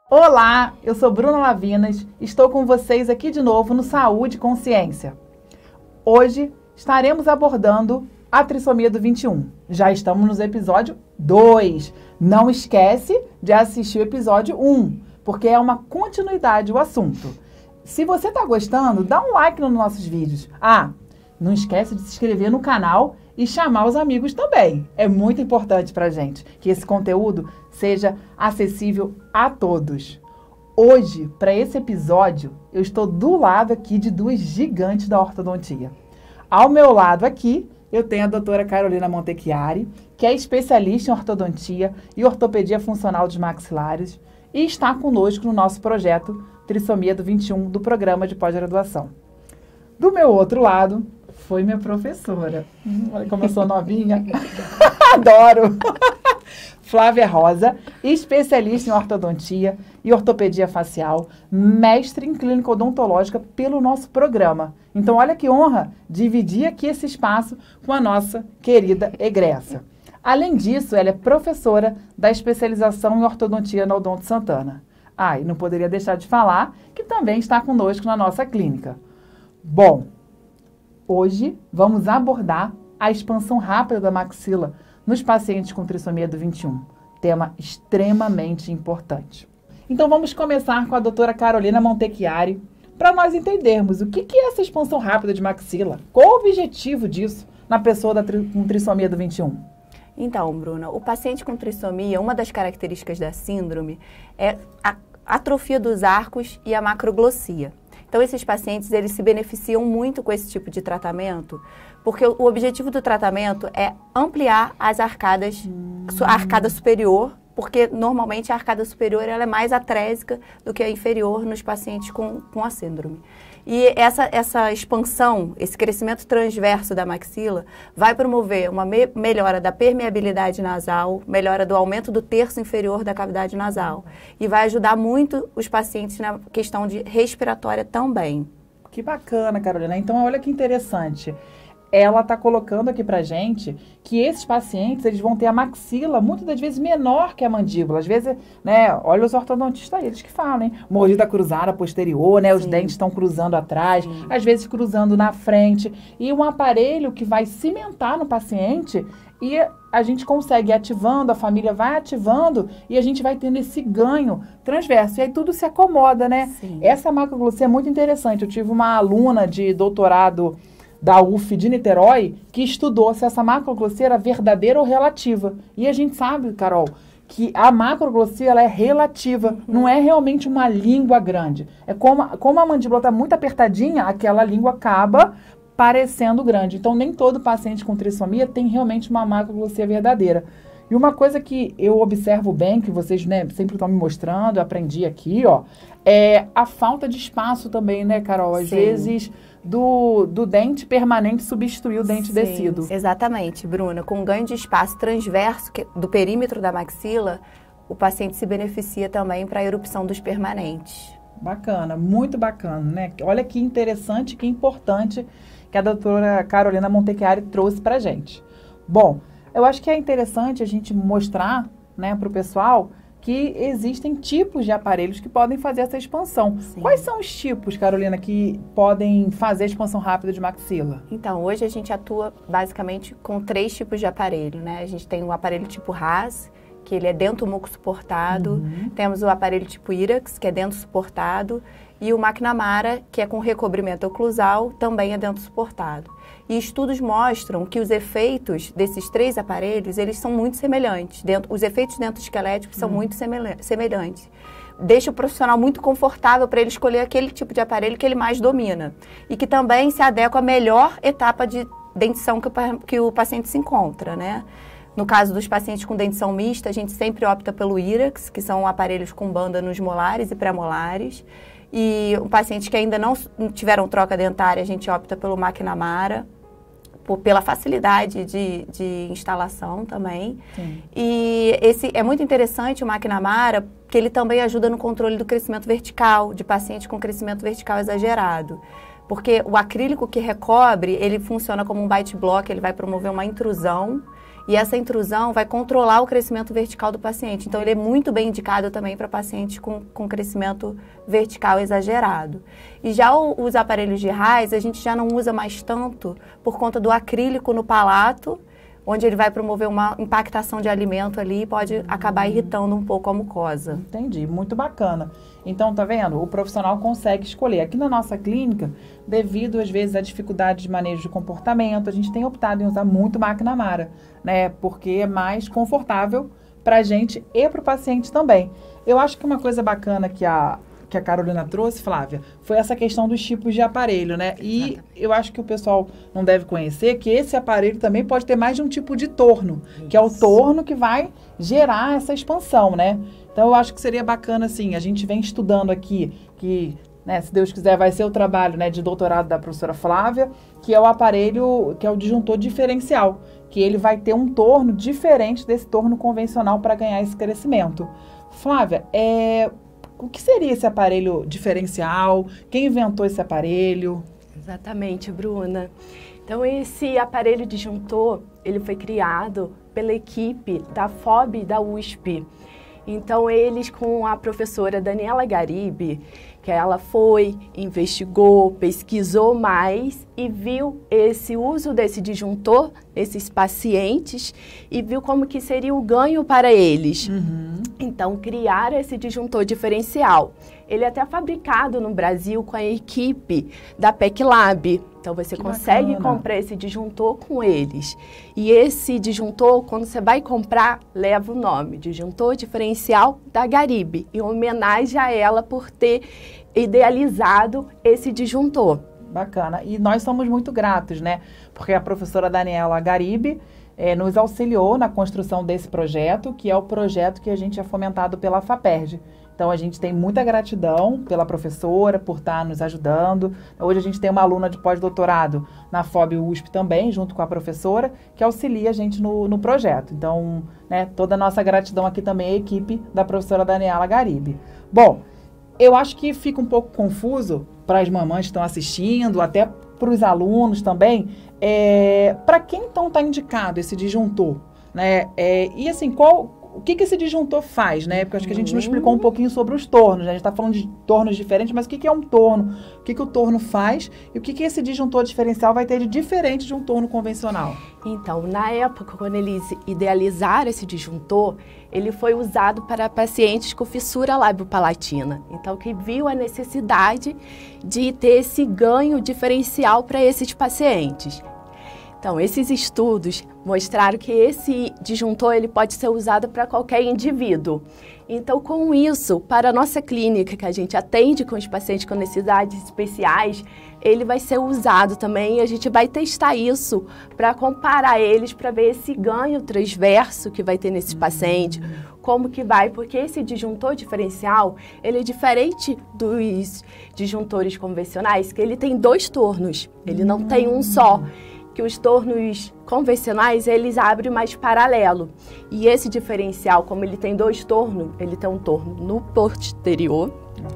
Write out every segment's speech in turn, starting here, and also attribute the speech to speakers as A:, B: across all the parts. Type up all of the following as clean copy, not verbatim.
A: Olá, eu sou Bruna Lavinas, estou com vocês aqui de novo no Saúde e Consciência. Hoje estaremos abordando a trissomia do 21. Já estamos no episódio 2. Não esquece de assistir o episódio 1, porque é uma continuidade o assunto. Se você está gostando, dá um like nos nossos vídeos. Não esquece de se inscrever no canal e chamar os amigos também. É muito importante para a gente que esse conteúdo seja acessível a todos. Hoje, para esse episódio, eu estou do lado aqui de duas gigantes da ortodontia. Ao meu lado aqui, eu tenho a doutora Carolina Montecchiari, que é especialista em ortodontia e ortopedia funcional dos maxilares e está conosco no nosso projeto Trissomia do 21 do programa de pós-graduação. Do meu outro lado, foi minha professora. Olha como eu sou novinha. Adoro! Flávia Rosa, especialista em ortodontia e ortopedia facial, mestre em clínica odontológica pelo nosso programa. Então, olha que honra dividir aqui esse espaço com a nossa querida egressa. Além disso, ela é professora da especialização em ortodontia na Odonto Santana. E não poderia deixar de falar que também está conosco na nossa clínica. Bom, hoje vamos abordar a expansão rápida da maxila nos pacientes com trissomia do 21, tema extremamente importante. Então vamos começar com a doutora Carolina Montecchiari para nós entendermos o que é essa expansão rápida de maxila, qual o objetivo disso na pessoa com trissomia do 21.
B: Então, Bruna, o paciente com trissomia, uma das características da síndrome é a atrofia dos arcos e a macroglossia. Então, esses pacientes, eles se beneficiam muito com esse tipo de tratamento, porque o objetivo do tratamento é ampliar as arcadas, a arcada superior, porque normalmente a arcada superior ela é mais atrésica do que a inferior nos pacientes com a síndrome. E essa expansão, esse crescimento transverso da maxila, vai promover uma melhora da permeabilidade nasal, melhora do aumento do terço inferior da cavidade nasal. E vai ajudar muito os pacientes na questão de respiratória também.
A: Que bacana, Carolina. Então, olha que interessante. Ela está colocando aqui pra gente que esses pacientes, eles vão ter a maxila muitas das vezes menor que a mandíbula. Às vezes, né, olha os ortodontistas aí, eles que falam, hein? Mordida cruzada posterior, né? Os dentes estão cruzando atrás, às vezes cruzando na frente. E um aparelho que vai cimentar no paciente e a gente consegue ativando, a família vai ativando e a gente vai tendo esse ganho transverso. E aí tudo se acomoda, né?
B: Sim.
A: Essa macroglossia é muito interessante. Eu tive uma aluna de doutorado da UF de Niterói, que estudou se essa macroglossia era verdadeira ou relativa. E a gente sabe, Carol, que a macroglossia ela é relativa, não é realmente uma língua grande. É como a mandíbula está muito apertadinha, aquela língua acaba parecendo grande. Então, nem todo paciente com trissomia tem realmente uma macroglossia verdadeira. E uma coisa que eu observo bem, que vocês, né, sempre estão me mostrando, eu aprendi aqui, é a falta de espaço também, né, Carol? Às vezes do dente permanente substituir o dente descido.
B: Exatamente, Bruna. Com ganho de espaço transverso do perímetro da maxila, o paciente se beneficia também para a erupção dos permanentes.
A: Bacana, muito bacana, né? Olha que interessante, que importante que a doutora Carolina Montecchiari trouxe para a gente. Bom, eu acho que é interessante a gente mostrar, né, para o pessoal que existem tipos de aparelhos que podem fazer essa expansão. Sim. Quais são os tipos, Carolina, que podem fazer a expansão rápida de maxila?
B: Então, hoje a gente atua basicamente com 3 tipos de aparelho, né? A gente tem o aparelho tipo RAS, que ele é dento-muco suportado. Temos o aparelho tipo IRAX, que é dento suportado. E o McNamara, que é com recobrimento oclusal, também é dento suportado. E estudos mostram que os efeitos desses 3 aparelhos, eles são muito semelhantes. Os efeitos dentoesqueléticos são muito semelhantes. Deixa o profissional muito confortável para ele escolher aquele tipo de aparelho que ele mais domina. E que também se adequa à melhor etapa de dentição que o paciente se encontra, né? No caso dos pacientes com dentição mista, a gente sempre opta pelo IRAX, que são aparelhos com banda nos molares e pré-molares. E o paciente que ainda não tiveram troca dentária, a gente opta pelo McNamara, pela facilidade de instalação também. Sim. E esse é muito interessante, o McNamara, que ele também ajuda no controle do crescimento vertical, de pacientes com crescimento vertical exagerado. Porque o acrílico que recobre, ele funciona como um bite block, ele vai promover uma intrusão E essa intrusão vai controlar o crescimento vertical do paciente. Então, ele é muito bem indicado também para pacientes com crescimento vertical exagerado. E já os aparelhos de RAIS, a gente já não usa mais tanto por conta do acrílico no palato, onde ele vai promover uma impactação de alimento ali e pode acabar irritando um pouco a mucosa.
A: Entendi, muito bacana. Então, tá vendo? O profissional consegue escolher. Aqui na nossa clínica, devido às vezes à dificuldade de manejo de comportamento, a gente tem optado em usar muito máquina Mara, né? Porque é mais confortável pra gente e pro paciente também. Eu acho que uma coisa bacana que a Carolina trouxe, Flávia, foi essa questão dos tipos de aparelho, né? E eu acho que o pessoal não deve conhecer que esse aparelho também pode ter mais de um tipo de torno, que é o torno que vai gerar essa expansão, né? Então, eu acho que seria bacana, assim, a gente vem estudando aqui, que, né, se Deus quiser, vai ser o trabalho, né, de doutorado da professora Flávia, que é o aparelho, que é o disjuntor diferencial, que ele vai ter um torno diferente desse torno convencional para ganhar esse crescimento. Flávia, o que seria esse aparelho diferencial? Quem inventou esse aparelho?
C: Exatamente, Bruna. Então, esse aparelho disjuntor, ele foi criado pela equipe da FOB e da USP. Então, eles com a professora Daniela Garibe, que ela foi, investigou, pesquisou mais e viu esse uso desse disjuntor, esses pacientes, e viu como que seria o ganho para eles. Então, criaram esse disjuntor diferencial. Ele é até fabricado no Brasil com a equipe da PEC Lab. Então, você consegue comprar esse disjuntor com eles. E esse disjuntor, quando você vai comprar, leva o nome, Disjuntor Diferencial da Garibe, em homenagem a ela por ter idealizado esse disjuntor.
A: Bacana. E nós somos muito gratos, né? Porque a professora Daniela Garibe nos auxiliou na construção desse projeto, que é o projeto que a gente é fomentado pela FAPERJ. Então, a gente tem muita gratidão pela professora por estar nos ajudando. Hoje, a gente tem uma aluna de pós-doutorado na FOB USP também, junto com a professora, que auxilia a gente no projeto. Então, né, toda a nossa gratidão aqui também à equipe da professora Daniela Garibe. Bom, eu acho que fica um pouco confuso para as mamães que estão assistindo, até para os alunos também. Para quem, então, está indicado esse disjuntor? Né? E, assim, o que esse disjuntor faz, né? Porque acho que a gente não explicou um pouquinho sobre os tornos, né? A gente está falando de tornos diferentes, mas o que é um torno? O que o torno faz? E o que esse disjuntor diferencial vai ter de diferente de um torno convencional?
C: Então, na época, quando eles idealizaram esse disjuntor, ele foi usado para pacientes com fissura lábio-palatina. Então, que viu a necessidade de ter esse ganho diferencial para esses pacientes. Então, esses estudos mostraram que esse disjuntor ele pode ser usado para qualquer indivíduo. Então, com isso, para a nossa clínica, que a gente atende com os pacientes com necessidades especiais, ele vai ser usado também e a gente vai testar isso para comparar eles, para ver esse ganho transverso que vai ter nesse paciente, como que vai, porque esse disjuntor diferencial, ele é diferente dos disjuntores convencionais, que ele tem 2 tornos, ele não tem um só. Que os tornos convencionais, eles abrem mais paralelo. E esse diferencial, como ele tem 2 tornos, ele tem um torno no posterior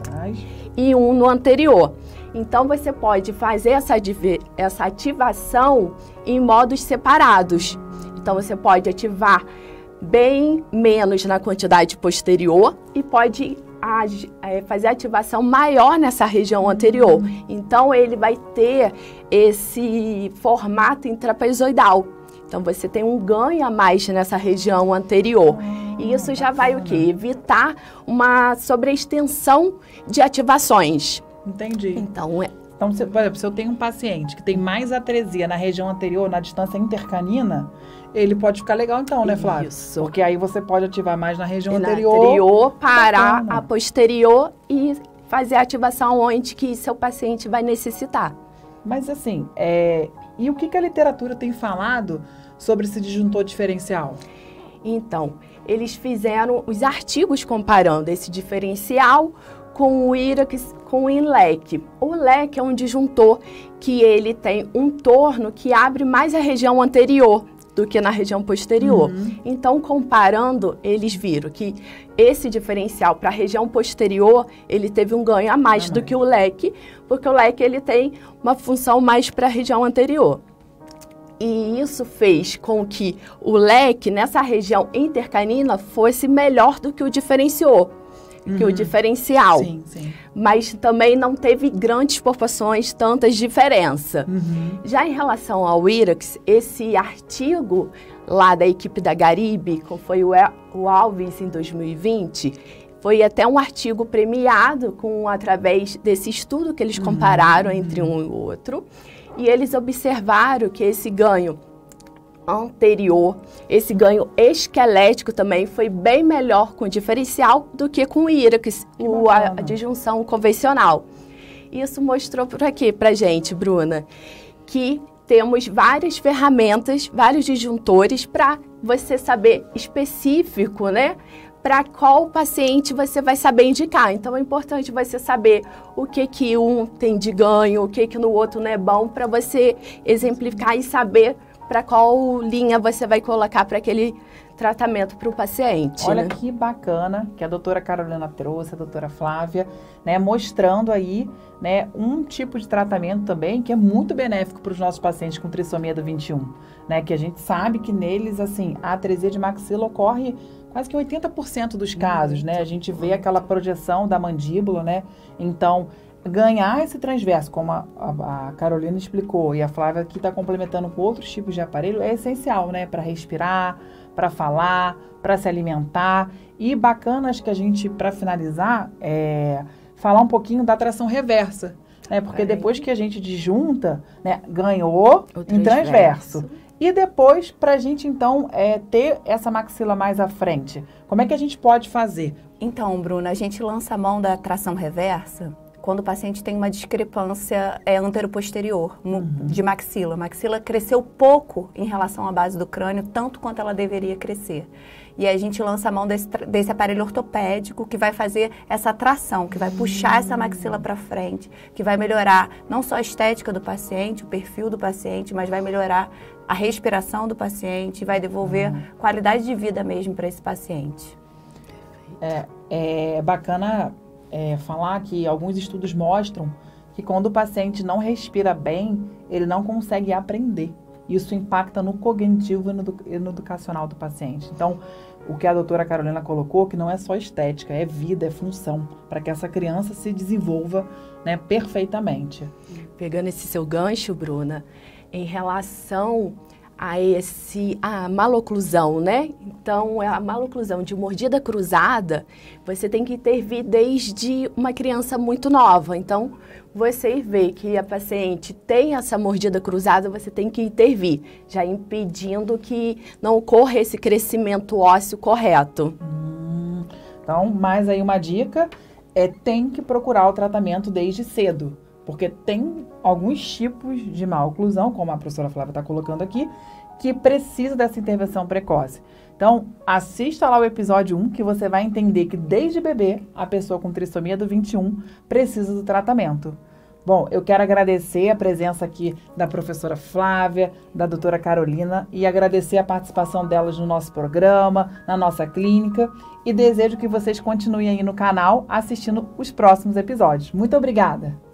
C: e um no anterior. Então, você pode fazer essa ativação em modos separados. Então, você pode ativar bem menos na quantidade posterior e pode fazer ativação maior nessa região anterior. Então, ele vai ter esse formato trapezoidal. Então, você tem um ganho a mais nessa região anterior. E isso já vai o quê? Evitar uma sobreextensão de ativações.
A: Entendi.
C: Então,
A: por exemplo, se eu tenho um paciente que tem mais atresia na região anterior, na distância intercanina, ele pode ficar legal então, né, Flávia?
C: Isso.
A: Porque aí você pode ativar mais na região anterior.
C: Anterior, parar a posterior e fazer a ativação onde que seu paciente vai necessitar.
A: Mas assim, e o que a literatura tem falado sobre esse disjuntor diferencial?
C: Então, eles fizeram os artigos comparando esse diferencial com o IRAX, com o INLEC. O LEC é um disjuntor que ele tem um torno que abre mais a região anterior do que na região posterior. Então, comparando, eles viram que esse diferencial para a região posterior, ele teve um ganho a mais do que o LEC, porque o LEC ele tem uma função mais para a região anterior. E isso fez com que o leque nessa região intercanina fosse melhor do que o diferencial.
A: Sim, sim.
C: Mas também não teve grandes proporções, tantas diferenças. Já em relação ao IRAX, esse artigo lá da equipe da Garibe, como foi o Alves em 2020, foi até um artigo premiado através desse estudo que eles compararam entre um e outro. E eles observaram que esse ganho anterior, esse ganho esquelético também foi bem melhor com o diferencial do que com o IRAX, a disjunção convencional. Isso mostrou por aqui pra gente, Bruna, que temos várias ferramentas, vários disjuntores para você saber específico, né? Para qual paciente você vai saber indicar. Então, é importante você saber o que um tem de ganho, o que no outro não é bom, para você exemplificar e saber para qual linha você vai colocar para aquele tratamento para o paciente.
A: Olha,
C: né?
A: Que bacana que a doutora Carolina trouxe, a doutora Flávia, né, mostrando aí, né, um tipo de tratamento também que é muito benéfico para os nossos pacientes com trissomia do 21, né, que a gente sabe que neles, assim, a atresia de maxila ocorre quase que 80% dos casos, né, a gente vê aquela projeção da mandíbula, né, então ganhar esse transverso, como a Carolina explicou, e a Flávia aqui está complementando com outros tipos de aparelho, é essencial, né? Para respirar, para falar, para se alimentar. E bacana, acho que a gente, para finalizar, falar um pouquinho da tração reversa, né? Porque depois que a gente disjunta, né, ganhou em transverso. E depois, para a gente, então, ter essa maxila mais à frente, como é que a gente pode fazer?
B: Então, Bruna, a gente lança a mão da tração reversa quando o paciente tem uma discrepância antero-posterior de maxila. A maxila cresceu pouco em relação à base do crânio, tanto quanto ela deveria crescer. E aí a gente lança a mão desse aparelho ortopédico que vai fazer essa tração, que vai puxar essa maxila para frente, que vai melhorar não só a estética do paciente, o perfil do paciente, mas vai melhorar a respiração do paciente, vai devolver qualidade de vida mesmo para esse paciente.
A: É bacana falar que alguns estudos mostram que quando o paciente não respira bem, ele não consegue aprender. Isso impacta no cognitivo e no educacional do paciente. Então, o que a doutora Carolina colocou, que não é só estética, é vida, é função, para que essa criança se desenvolva, né, perfeitamente.
C: Pegando esse seu gancho, Bruna, em relação a maloclusão, né? Então, a maloclusão de mordida cruzada, você tem que intervir desde uma criança muito nova. Então, você vê que a paciente tem essa mordida cruzada, você tem que intervir, já impedindo que não ocorra esse crescimento ósseo correto.
A: Então, mais aí uma dica, tem que procurar o tratamento desde cedo. Porque tem alguns tipos de maloclusão, como a professora Flávia está colocando aqui, que precisa dessa intervenção precoce. Então, assista lá o episódio 1, que você vai entender que desde bebê, a pessoa com trissomia do 21 precisa do tratamento. Bom, eu quero agradecer a presença aqui da professora Flávia, da doutora Carolina, e agradecer a participação delas no nosso programa, na nossa clínica, e desejo que vocês continuem aí no canal assistindo os próximos episódios. Muito obrigada!